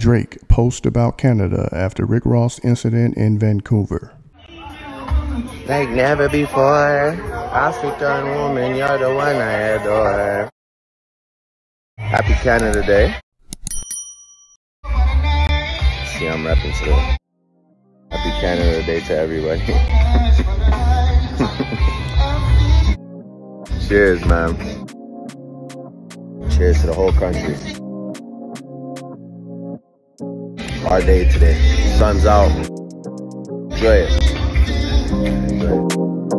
Drake post about Canada after Rick Ross incident in Vancouver. Like never before, African woman, you're the one I adore. Happy Canada Day. See, I'm repping today. Happy Canada Day to everybody. Cheers, man. Cheers to the whole country. Our day today. Sun's out. Enjoy it. Enjoy it.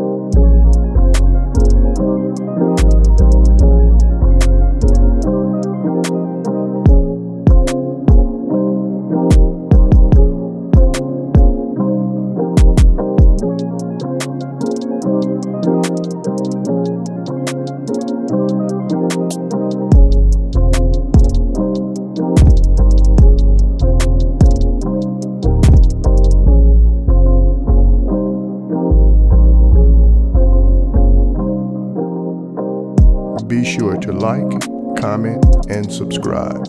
Be sure to like, comment, and subscribe.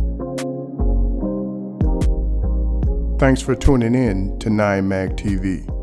Thanks for tuning in to 9mag TV.